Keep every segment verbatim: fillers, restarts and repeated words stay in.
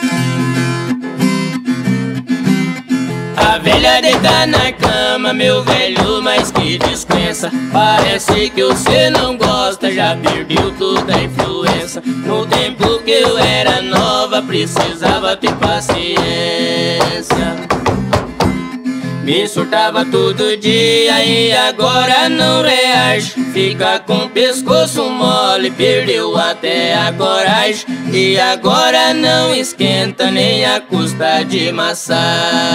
A velha deita na cama, meu velho, mas que descrença. Parece que você não gosta, já perdeu toda a influência. No tempo que eu era nova, precisava ter paciência. Me surtava todo dia e agora não reage. Fica com o pescoço mole, perdeu até a coragem. E agora não esquenta nem a custa de massagem.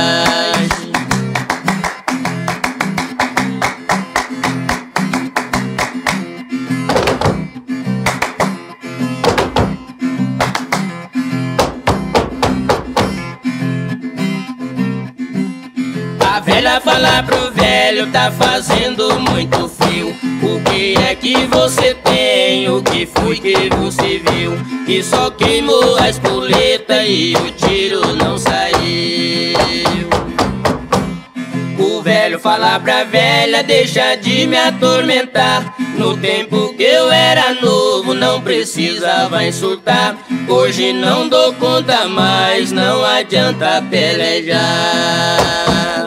A velha fala pro velho, tá fazendo muito frio. O que é que você tem? O que foi que você viu? Que só queimou a espoleta e o tiro não saiu. O velho fala pra velha, deixa de me atormentar. No tempo que eu era novo, não precisava insultar. Hoje não dou conta mais, não adianta pelejar.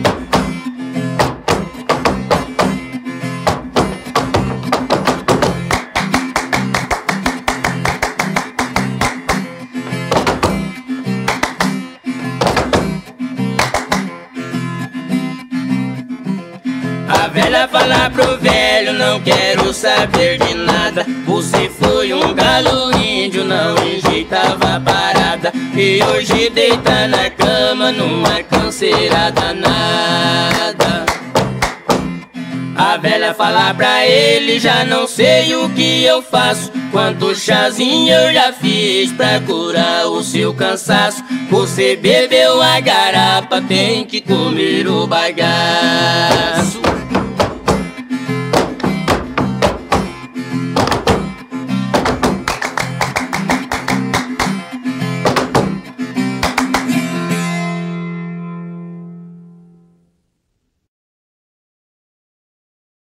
A velha fala pro velho, não quero saber de nada. Você foi um galo índio, não enjeitava a parada. E hoje deita na cama numa canseira danada. A velha fala pra ele, já não sei o que eu faço. Quanto chazinho eu já fiz pra curar o seu cansaço. Você bebeu a garapa, tem que comer o bagaço.